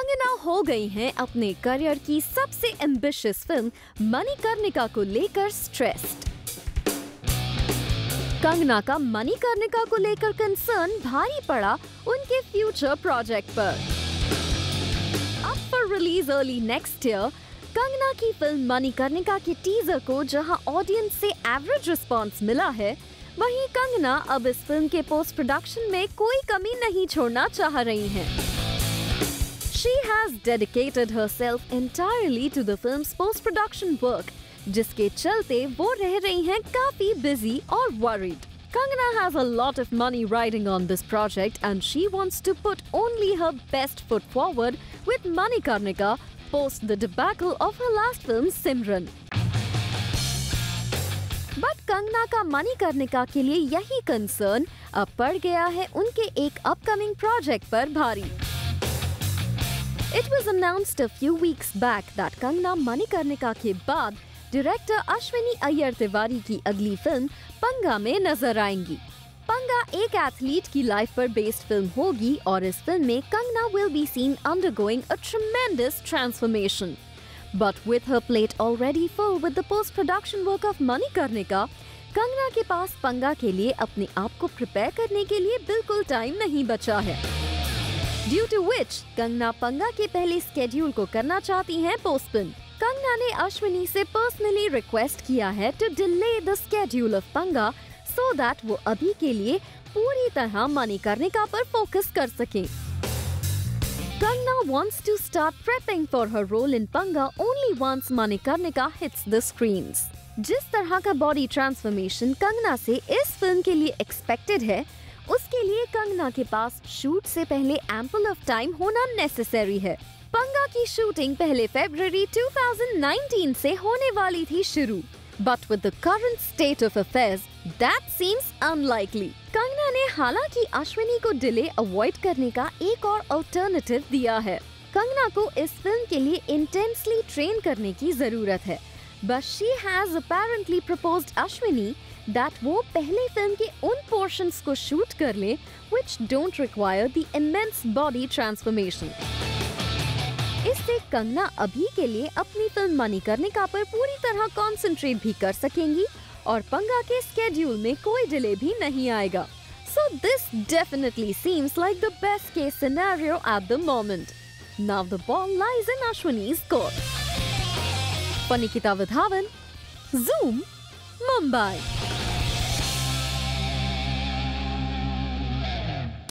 कंगना हो गई हैं अपने करियर की सबसे एम्बिशियस फिल्म मणिकर्णिका को लेकर स्ट्रेस्ड। कंगना का मणिकर्णिका को लेकर कंसर्न भारी पड़ा उनके फ्यूचर प्रोजेक्ट पर। अब for release early next year, Kangana की फिल्म मणिकर्णिका के टीजर को जहां ऑडियंस से एवरेज रिस्पांस मिला है, वहीं कंगना अब इस फिल्म के पोस्ट प्रोडक्शन में कोई कमी नहीं छोड़ना चाह रही हैं। She has dedicated herself entirely to the film's post-production work, जिसके चलते वो रह रही हैं काफी busy और worried. Kangana has a lot of money riding on this project and she wants to put only her best foot forward with Manikarnika post the debacle of her last film Simran. But Kangana का मणिकर्णिका के लिए यही concern अब पड़ गया है उनके एक अपकमिंग प्रोजेक्ट पर भारी। It was announced a few weeks back that Kangana Manikarnika के बाद डायरेक्टर अश्विनी अय्यर तिवारी की अगली फिल्म पंगा में नजर आएंगी। पंगा एक एथलीट की लाइफ पर बेस्ड फिल्म होगी और इस फिल्म में Kangana will be seen undergoing a tremendous transformation. But with her plate already full with the post-production work of Manikarnika, Kangana के पास पंगा के लिए अपने आप को प्रिपेयर करने के लिए बिल्कुल टाइम नहीं बचा है। Due to which, कंगना पंगा के पहले स्केड्यूल को करना चाहती हैं पोस्टपोन। कंगना ने अश्विनी से पर्सनली रिक्वेस्ट किया है to delay the schedule of Panga so that वो अभी के लिए पूरी तरह मणिकर्णिका पर फोकस कर सकें। Kangana wants to start prepping for her role in पंगा only once Manikarnika hits the screens. जिस तरह का बॉडी ट्रांसफॉर्मेशन कंगना से इस फिल्म के लिए एक्सपेक्टेड है, उसके लिए कंगना के पास शूट से पहले एम्पल ऑफ टाइम होना नेसेसरी है। पंगा की शूटिंग पहले फरवरी 2019 से होने वाली थी शुरू, but with the current state of affairs that seems unlikely. Kangana ने हालांकि अश्विनी को डिले अवॉइड करने का एक और अल्टरनेटिव दिया है। कंगना को इस फिल्म के लिए इंटेंसली ट्रेन करने की जरूरत है, but she has apparently proposed Ashwini that वो पहले फिल्म के उन पोर्शंस को शूट कर ले which don't require the immense body transformation. इससे कंगना अभी के लिए अपनी फिल्म मणिकर्णिका पर पूरी तरह कंसंट्रेट भी कर सकेंगी और पंगा के स्केड्यूल में कोई डिले भी नहीं आएगा. So this definitely seems like the best case scenario at the moment. Now the ball lies in Ashwini's court. For Nikita Vidhavan, Zoom, Mumbai.